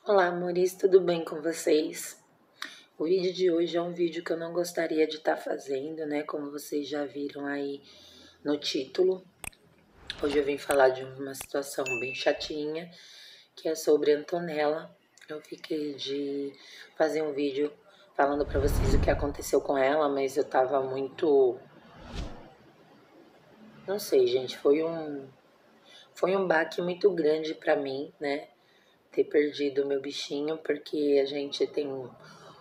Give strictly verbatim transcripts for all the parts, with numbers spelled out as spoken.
Olá, amores, tudo bem com vocês? O vídeo de hoje é um vídeo que eu não gostaria de estar fazendo, né? Como vocês já viram aí no título. Hoje eu vim falar de uma situação bem chatinha, que é sobre Antonella. Eu fiquei de fazer um vídeo falando pra vocês o que aconteceu com ela, mas eu tava muito... Não sei, gente, foi um... Foi um baque muito grande pra mim, né? Ter perdido o meu bichinho, porque a gente tem um...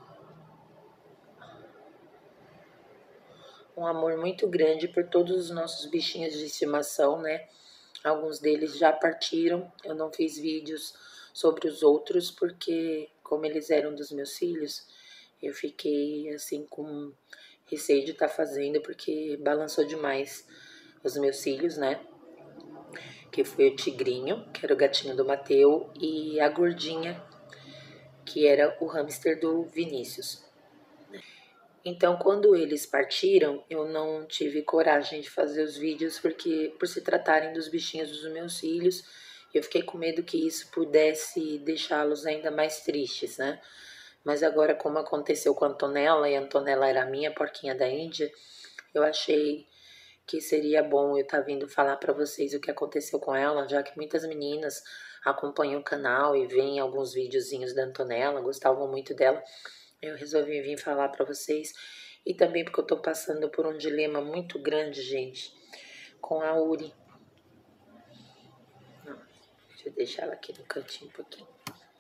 um amor muito grande por todos os nossos bichinhos de estimação, né? Alguns deles já partiram, eu não fiz vídeos sobre os outros, porque como eles eram dos meus filhos, eu fiquei assim com receio de estar fazendo, porque balançou demais os meus filhos, né? Que foi o Tigrinho, que era o gatinho do Mateu, e a Gordinha, que era o hamster do Vinícius. Então, quando eles partiram, eu não tive coragem de fazer os vídeos, porque por se tratarem dos bichinhos dos meus filhos, eu fiquei com medo que isso pudesse deixá-los ainda mais tristes, né? Mas agora, como aconteceu com a Antonella, e a Antonella era a minha porquinha da Índia, eu achei que seria bom eu estar vindo falar para vocês o que aconteceu com ela, já que muitas meninas acompanham o canal e veem alguns videozinhos da Antonella, gostavam muito dela. Eu resolvi vir falar para vocês, e também porque eu tô passando por um dilema muito grande, gente, com a Uri. Não, deixa eu deixar ela aqui no cantinho um pouquinho.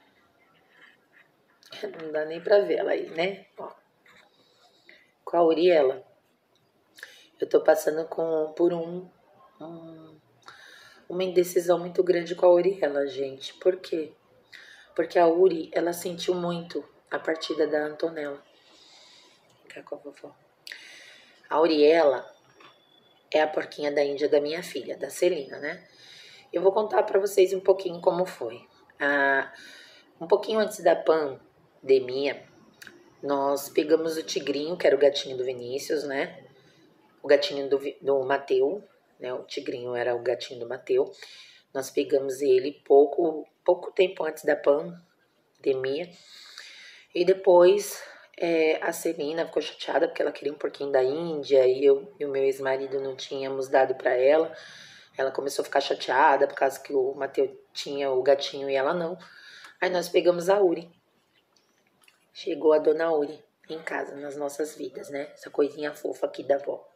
Não dá nem pra ver ela aí, né? Ó. Com a Uriela, eu tô passando com, por um, um, uma indecisão muito grande com a Uriela, gente. Por quê? Porque a Uri, ela sentiu muito a partida da Antonella. Vem cá com a vovó. A Uriela é a porquinha da Índia da minha filha, da Celina, né? Eu vou contar para vocês um pouquinho como foi. Ah, um pouquinho antes da pandemia, nós pegamos o Tigrinho, que era o gatinho do Vinícius, né? O gatinho do, do Mateu, né? O Tigrinho era o gatinho do Mateu. Nós pegamos ele pouco, pouco tempo antes da pandemia. E depois é, a Celina ficou chateada porque ela queria um porquinho da Índia e eu e o meu ex-marido não tínhamos dado para ela. Ela começou a ficar chateada por causa que o Mateu tinha o gatinho e ela não. Aí nós pegamos a Uri. Chegou a dona Uri em casa, nas nossas vidas, né? Essa coisinha fofa aqui da avó.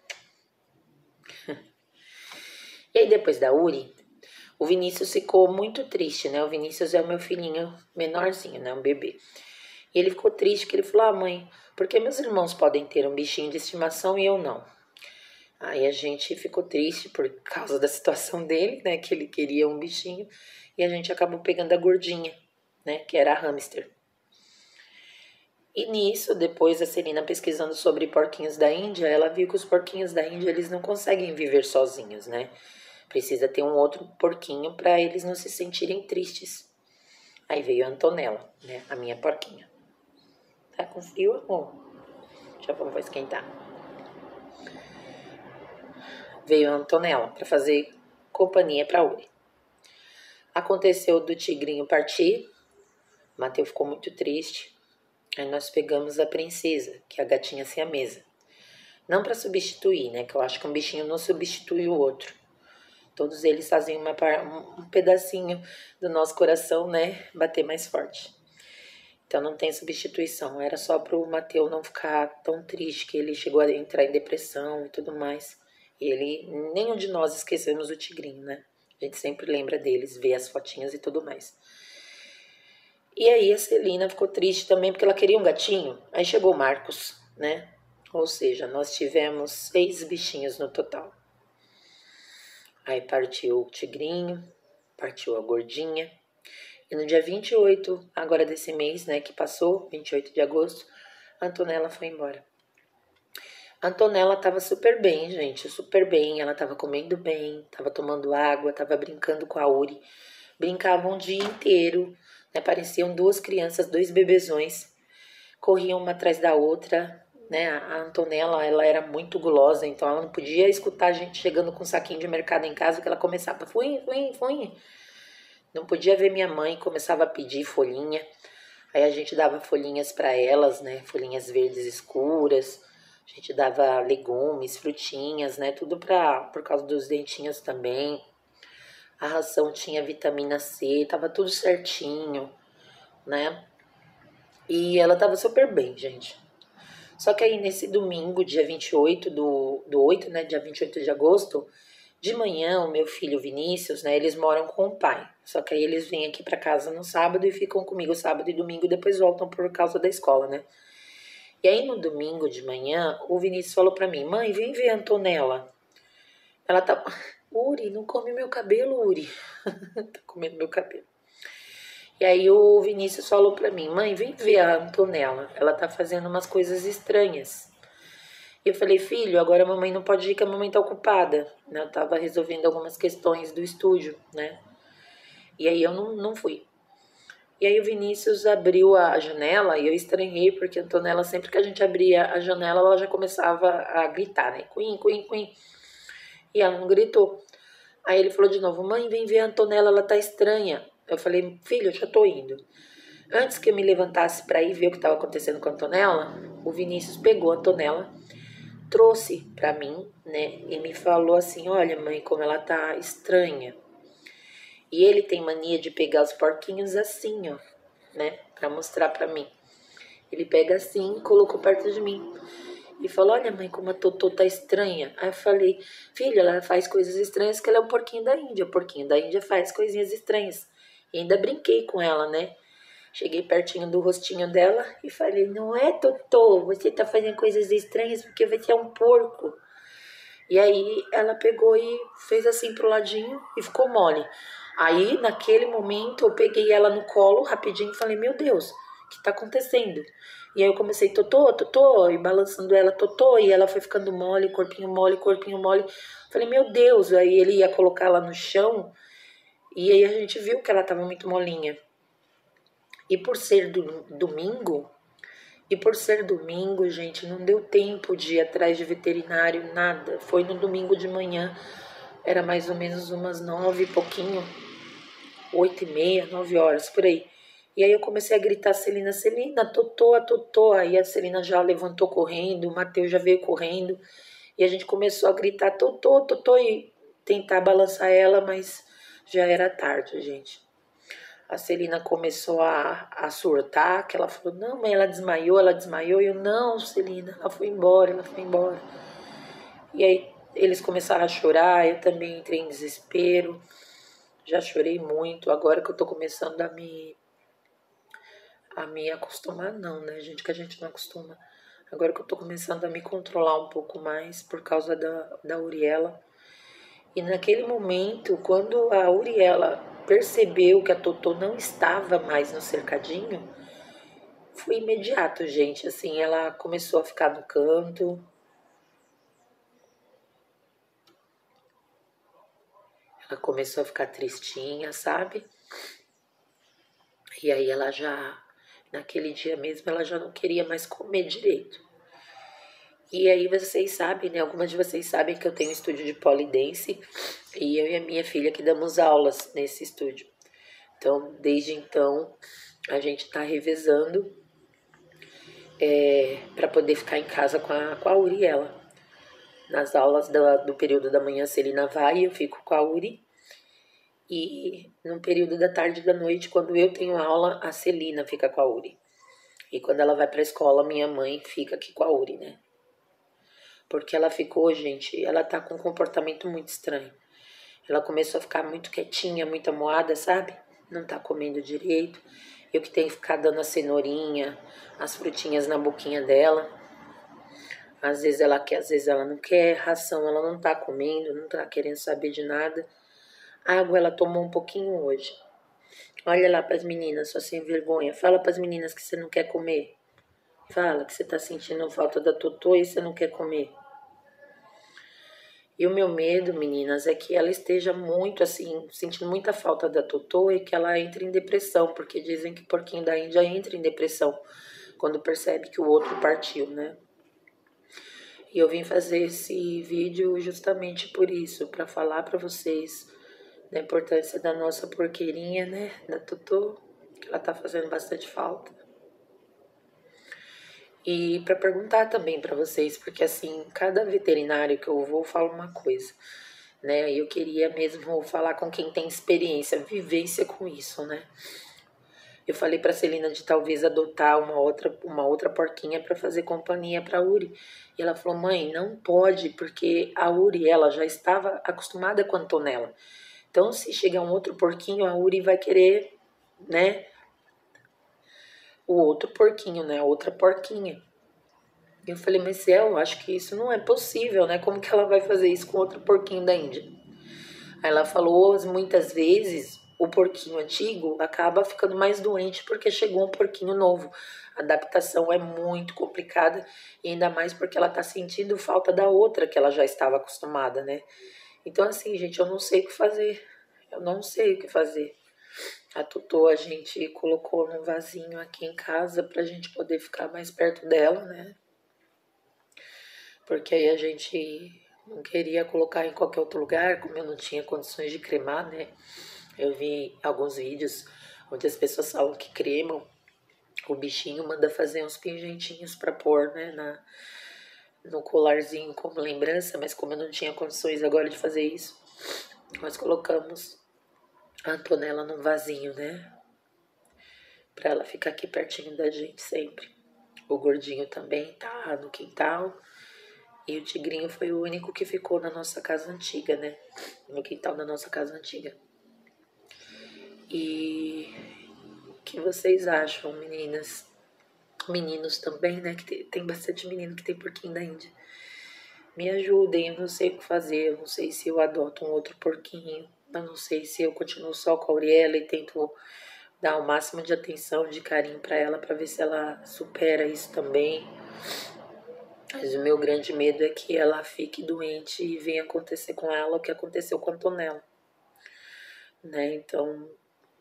E aí depois da Uri, o Vinícius ficou muito triste, né? O Vinícius é o meu filhinho menorzinho, né? Um bebê. E ele ficou triste, porque ele falou, ah mãe, por que meus irmãos podem ter um bichinho de estimação e eu não? Aí a gente ficou triste por causa da situação dele, né? Que ele queria um bichinho. E a gente acabou pegando a Gordinha, né? Que era a hamster. E nisso, depois a Celina pesquisando sobre porquinhos da Índia, ela viu que os porquinhos da Índia, eles não conseguem viver sozinhos, né? Precisa ter um outro porquinho para eles não se sentirem tristes. Aí veio a Antonella, né? A minha porquinha. Tá com frio, amor? Já vou esquentar. Veio a Antonella para fazer companhia para Uri. Aconteceu do Tigrinho partir. O Mateu ficou muito triste. Aí nós pegamos a Princesa, que é a gatinha siamesa. Não para substituir, né? Que eu acho que um bichinho não substitui o outro. Todos eles fazem uma, um pedacinho do nosso coração, né? Bater mais forte. Então não tem substituição. Era só para o Mateu não ficar tão triste, que ele chegou a entrar em depressão e tudo mais. E ele, nenhum de nós esquecemos o Tigrinho, né? A gente sempre lembra deles, vê as fotinhas e tudo mais. E aí a Celina ficou triste também, porque ela queria um gatinho. Aí chegou o Marcos, né? Ou seja, nós tivemos seis bichinhos no total. Aí partiu o Tigrinho, partiu a Gordinha. E no dia vinte e oito, agora desse mês, né, que passou, vinte e oito de agosto, a Antonella foi embora. A Antonella tava super bem, gente, super bem. Ela tava comendo bem, tava tomando água, tava brincando com a Uri. Brincavam o dia inteiro, né? Pareciam duas crianças, dois bebezões. Corriam uma atrás da outra, né? A Antonella, ela era muito gulosa, então ela não podia escutar a gente chegando com um saquinho de mercado em casa, que ela começava, fui, fui, fui. Não podia ver minha mãe, começava a pedir folhinha. Aí a gente dava folhinhas para elas, né? Folhinhas verdes escuras. A gente dava legumes, frutinhas, né? Tudo pra, por causa dos dentinhos também. A ração tinha vitamina C, tava tudo certinho, né? E ela tava super bem, gente. Só que aí nesse domingo, dia vinte e oito do, do oito, né? Dia vinte e oito de agosto, de manhã, o meu filho Vinícius, né? Eles moram com o pai. Só que aí eles vêm aqui pra casa no sábado e ficam comigo sábado e domingo e depois voltam por causa da escola, né? E aí no domingo de manhã, o Vinícius falou pra mim: mãe, vem ver a Antonella. Ela tá... Uri, não come meu cabelo, Uri. Tá comendo meu cabelo. E aí o Vinícius falou pra mim: mãe, vem ver a Antonella. Ela tá fazendo umas coisas estranhas. E eu falei: filho, agora a mamãe não pode ir, que a mamãe tá ocupada. Eu tava resolvendo algumas questões do estúdio, né? E aí eu não, não fui. E aí o Vinícius abriu a janela e eu estranhei, porque a Antonella, sempre que a gente abria a janela, ela já começava a gritar, né? Queen, queen, queen. E ela não gritou. Aí ele falou de novo: mãe, vem ver a Antonella, ela tá estranha. Eu falei: filho, eu já tô indo. Antes que eu me levantasse para ir ver o que estava acontecendo com a Antonella, o Vinícius pegou a Antonella, trouxe para mim, né, e me falou assim: olha, mãe, como ela tá estranha. E ele tem mania de pegar os porquinhos assim, ó, né, para mostrar para mim. Ele pega assim, colocou perto de mim e falou: olha, mãe, como a Totô tá estranha. Aí eu falei: filha, ela faz coisas estranhas, que ela é um porquinho da Índia. O porquinho da Índia faz coisinhas estranhas. E ainda brinquei com ela, né? Cheguei pertinho do rostinho dela e falei: não é, Totô, você tá fazendo coisas estranhas porque você é um porco. E aí ela pegou e fez assim pro ladinho e ficou mole. Aí, naquele momento, eu peguei ela no colo rapidinho e falei: meu Deus, o que tá acontecendo? E aí eu comecei: Totô, Totô, e balançando ela: Totô, e ela foi ficando mole, corpinho mole, corpinho mole. Falei: meu Deus. Aí ele ia colocar ela no chão e aí a gente viu que ela tava muito molinha. E por ser do, domingo, e por ser domingo, gente, não deu tempo de ir atrás de veterinário, nada. Foi no domingo de manhã, era mais ou menos umas nove e pouquinho, oito e meia, nove horas, por aí. E aí eu comecei a gritar: Celina, Celina, Totô, a Totô. Aí a Celina já levantou correndo, o Matheus já veio correndo. E a gente começou a gritar: Totô, Totô, e tentar balançar ela, mas já era tarde, gente. A Celina começou a, a surtar, que ela falou: não, mãe, ela desmaiou, ela desmaiou. E eu: não, Celina, ela foi embora, ela foi embora. E aí eles começaram a chorar, eu também entrei em desespero. Já chorei muito, agora que eu tô começando a me, a me acostumar, não, né, gente, que a gente não acostuma. Agora que eu tô começando a me controlar um pouco mais por causa da, da Uriela. E naquele momento, quando a Uriela percebeu que a Totô não estava mais no cercadinho, foi imediato, gente. Assim, ela começou a ficar no canto. Ela começou a ficar tristinha, sabe? E aí ela já, naquele dia mesmo, ela já não queria mais comer direito. E aí vocês sabem, né? Algumas de vocês sabem que eu tenho um estúdio de polidense e eu e a minha filha que damos aulas nesse estúdio. Então, desde então, a gente tá revezando é, para poder ficar em casa com a, com a Uriela. Nas aulas do, do período da manhã, a Celina vai e eu fico com a Uri. E no período da tarde e da noite, quando eu tenho aula, a Celina fica com a Uri. E quando ela vai pra escola, minha mãe fica aqui com a Uri, né? Porque ela ficou, gente, ela tá com um comportamento muito estranho. Ela começou a ficar muito quietinha, muito amuada, sabe? Não tá comendo direito. Eu que tenho que ficar dando a cenourinha, as frutinhas na boquinha dela. Às vezes ela quer, às vezes ela não quer. Ração ela não tá comendo, não tá querendo saber de nada. Água ela tomou um pouquinho hoje. Olha lá pras meninas, só sem vergonha. Fala pras meninas que você não quer comer. Fala que você tá sentindo falta da Totô e você não quer comer. E o meu medo, meninas, é que ela esteja muito assim, sentindo muita falta da Totô e que ela entre em depressão, porque dizem que o porquinho da Índia entra em depressão quando percebe que o outro partiu, né? E eu vim fazer esse vídeo justamente por isso, para falar para vocês da importância da nossa porqueirinha, né? Da Totô, que ela tá fazendo bastante falta. E para perguntar também para vocês, porque assim, cada veterinário que eu vou fala uma coisa, né? Eu queria mesmo falar com quem tem experiência, vivência com isso, né? Eu falei para Celina de talvez adotar uma outra, uma outra porquinha para fazer companhia para Uri. E ela falou: "Mãe, não pode, porque a Uri ela já estava acostumada com a Antonella. Então, se chegar um outro porquinho, a Uri vai querer, né, o outro porquinho, né, a outra porquinha." Eu falei: "Mas Céu, acho que isso não é possível, né? Como que ela vai fazer isso com outro porquinho da Índia?" Aí ela falou: "Muitas vezes o porquinho antigo acaba ficando mais doente porque chegou um porquinho novo. A adaptação é muito complicada, e ainda mais porque ela tá sentindo falta da outra que ela já estava acostumada, né? Então, assim, gente, eu não sei o que fazer. Eu não sei o que fazer." A Totô a gente colocou num vasinho aqui em casa pra gente poder ficar mais perto dela, né? Porque aí a gente não queria colocar em qualquer outro lugar, como eu não tinha condições de cremar, né? Eu vi alguns vídeos onde as pessoas falam que cremam o bichinho, manda fazer uns pingentinhos para pôr, né, na, no colarzinho como lembrança, mas como eu não tinha condições agora de fazer isso, nós colocamos a Antonella num vasinho, né, para ela ficar aqui pertinho da gente sempre. O gordinho também tá no quintal. E o tigrinho foi o único que ficou na nossa casa antiga, né? No quintal da nossa casa antiga. E o que vocês acham, meninas? Meninos também, né? Que tem, tem bastante menino que tem porquinho da Índia. Me ajudem, eu não sei o que fazer. Eu não sei se eu adoto um outro porquinho. Eu não sei se eu continuo só com a Auriela e tento dar o máximo de atenção, de carinho para ela, para ver se ela supera isso também. Mas o meu grande medo é que ela fique doente e venha acontecer com ela o que aconteceu com a Antonella, né? Então,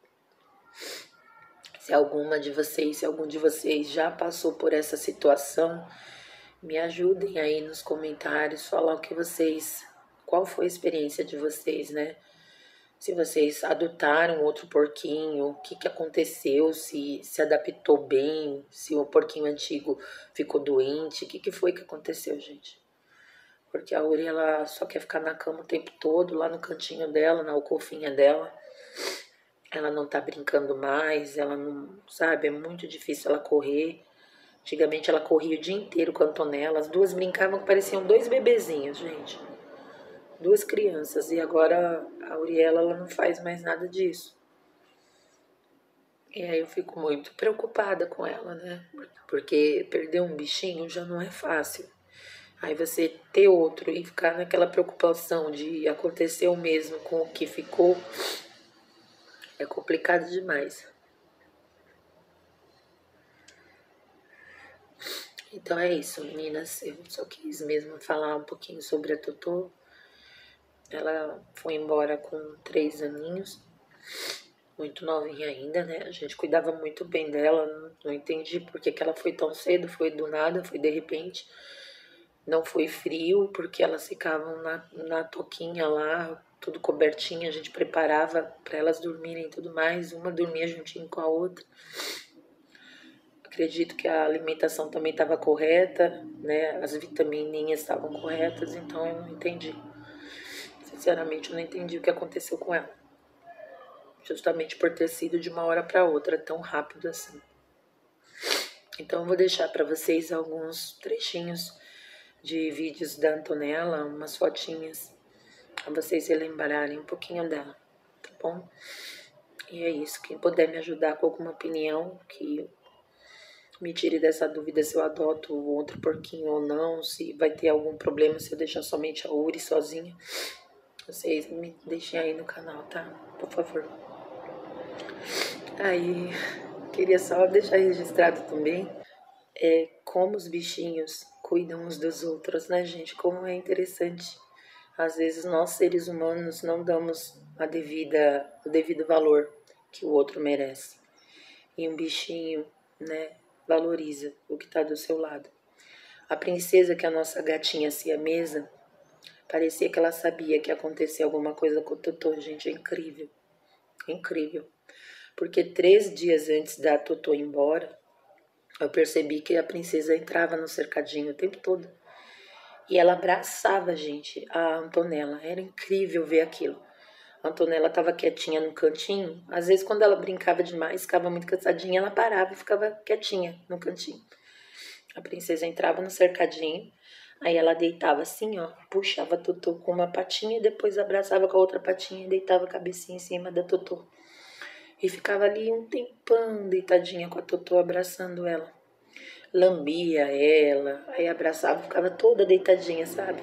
se alguma de vocês, se algum de vocês já passou por essa situação, me ajudem aí nos comentários, falar o que vocês, qual foi a experiência de vocês, né? Se vocês adotaram outro porquinho, o que, que aconteceu, se se adaptou bem, se o porquinho antigo ficou doente, o que, que foi que aconteceu, gente? Porque a Uri, ela só quer ficar na cama o tempo todo, lá no cantinho dela, na alcofinha dela. Ela não tá brincando mais, ela não, sabe, é muito difícil ela correr. Antigamente ela corria o dia inteiro com a Antonella, as duas brincavam que pareciam dois bebezinhos, gente. Duas crianças, e agora a Uriela, ela não faz mais nada disso. E aí eu fico muito preocupada com ela, né? Porque perder um bichinho já não é fácil. Aí você ter outro e ficar naquela preocupação de acontecer o mesmo com o que ficou é complicado demais. Então é isso, meninas. Eu só quis mesmo falar um pouquinho sobre a Totô. Ela foi embora com três aninhos, muito novinha ainda, né? A gente cuidava muito bem dela, não, não entendi por que, que ela foi tão cedo, foi do nada, foi de repente. Não foi frio, porque elas ficavam na, na toquinha lá, tudo cobertinha, a gente preparava para elas dormirem e tudo mais, uma dormia juntinho com a outra. Acredito que a alimentação também estava correta, né? As vitamininhas estavam corretas, então eu não entendi. Sinceramente, eu não entendi o que aconteceu com ela. Justamente por ter sido de uma hora para outra, tão rápido assim. Então eu vou deixar para vocês alguns trechinhos de vídeos da Antonella, umas fotinhas, para vocês relembrarem um pouquinho dela, tá bom? E é isso. Quem puder me ajudar com alguma opinião, que me tire dessa dúvida se eu adoto outro porquinho ou não, se vai ter algum problema se eu deixar somente a Uri sozinha, vocês me deixem aí no canal, tá? Por favor. Aí, queria só deixar registrado também é, como os bichinhos cuidam uns dos outros, né, gente? Como é interessante. Às vezes nós, seres humanos, não damos a devida, o devido valor que o outro merece. E um bichinho, né, valoriza o que está do seu lado. A princesa, que é a nossa gatinha siamesa, Parecia que ela sabia que ia acontecer alguma coisa com o Totô, gente, é incrível. É incrível. Porque três dias antes da Totô ir embora, eu percebi que a princesa entrava no cercadinho o tempo todo. E ela abraçava, gente, a Antonella. Era incrível ver aquilo. A Antonella estava quietinha no cantinho. Às vezes, quando ela brincava demais, ficava muito cansadinha, ela parava e ficava quietinha no cantinho. A princesa entrava no cercadinho, aí ela deitava assim, ó, puxava a Totô com uma patinha e depois abraçava com a outra patinha e deitava a cabecinha em cima da Totô. E ficava ali um tempão deitadinha com a Totô abraçando ela. Lambia ela, aí abraçava, ficava toda deitadinha, sabe?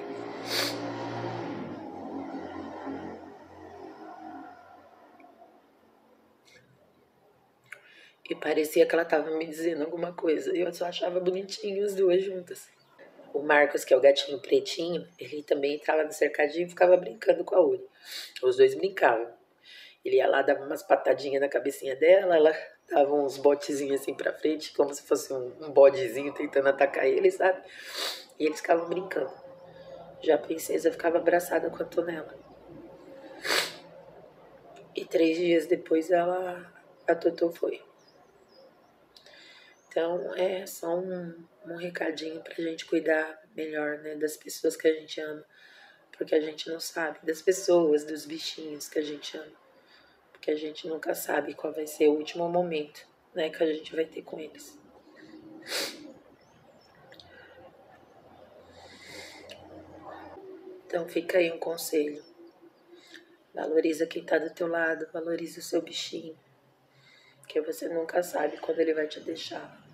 E parecia que ela tava me dizendo alguma coisa. E eu só achava bonitinho as duas juntas. O Marcos, que é o gatinho pretinho, ele também entrava no cercadinho e ficava brincando com a Uri. Os dois brincavam. Ele ia lá, dava umas patadinhas na cabecinha dela, ela dava uns botezinhos assim pra frente, como se fosse um, um bodezinho tentando atacar ele, sabe? E eles ficavam brincando. Já a princesa ficava abraçada com a Antonella. E três dias depois ela, a Totô foi. Então é só um, um recadinho pra gente cuidar melhor, né, das pessoas que a gente ama. Porque a gente não sabe das pessoas, dos bichinhos que a gente ama. Porque a gente nunca sabe qual vai ser o último momento, né, que a gente vai ter com eles. Então fica aí um conselho. Valoriza quem tá do teu lado, valoriza o seu bichinho. Porque você nunca sabe quando ele vai te deixar.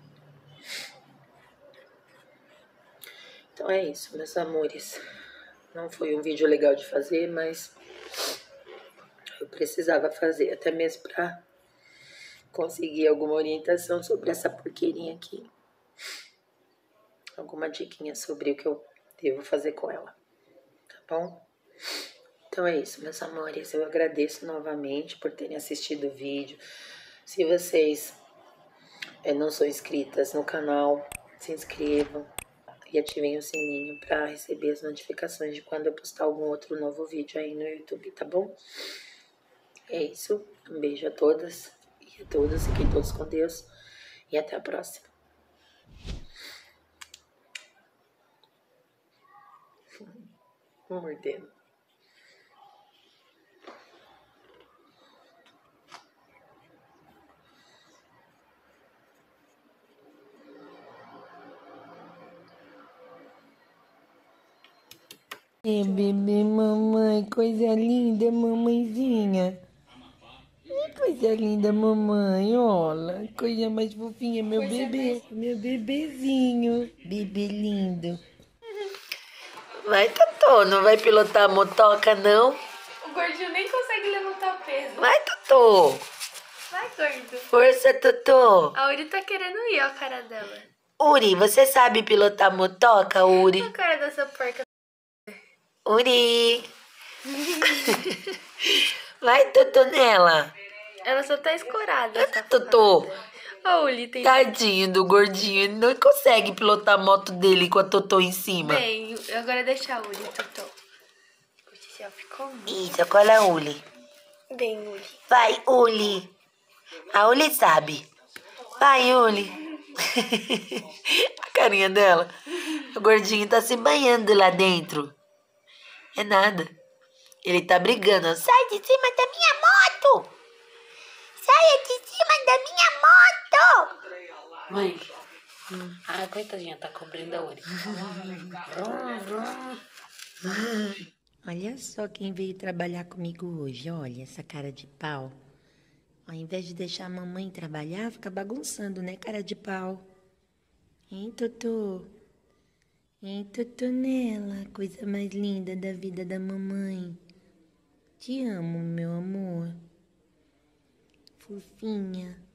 Então é isso, meus amores. Não foi um vídeo legal de fazer, mas eu precisava fazer, até mesmo pra conseguir alguma orientação sobre essa porqueirinha aqui. Alguma diquinha sobre o que eu devo fazer com ela. Tá bom? Então é isso, meus amores. Eu agradeço novamente por terem assistido o vídeo. Se vocês é, não são inscritas no canal, se inscrevam e ativem o sininho para receber as notificações de quando eu postar algum outro novo vídeo aí no YouTube, tá bom? É isso. Um beijo a todas e a todos. Fiquem todos com Deus. E até a próxima. Mordendo. É, bebê, mamãe, coisa linda, mamãezinha. Que coisa linda, mamãe, olha. Coisa mais fofinha, meu coisa bebê, mais... meu bebezinho. Bebê lindo. Vai, Totô, não vai pilotar a motoca, não? O gordinho nem consegue levantar o peso. Vai, Totô. Vai, gordo. Força, Totô. A Uri tá querendo ir, ó a cara dela. Uri, você sabe pilotar motoca, Uri? Olha a cara dessa porca. Uri. Vai, Totô, nela. Ela só tá escorada. Anda, Totô. A Uri tem... Tadinho do gordinho. Ele não consegue pilotar a moto dele com a Totô em cima. Bem, agora deixa a Uri, Totô. Já ficou muito. Isso, qual é a Uli? Bem, Uri. Vai, Uli. A Uli sabe. Vai, Uli. A carinha dela. O gordinho tá se banhando lá dentro. É nada. Ele tá brigando. Sai de cima da minha moto! Saia de cima da minha moto! Mãe, hum. ah, coitadinha, tá cobrindo a Uri. Olha só quem veio trabalhar comigo hoje. Olha essa cara de pau. Ao invés de deixar a mamãe trabalhar, fica bagunçando, né, cara de pau? Hein, Totô? Hein, Totonela, coisa mais linda da vida da mamãe. Te amo, meu amor. Fofinha.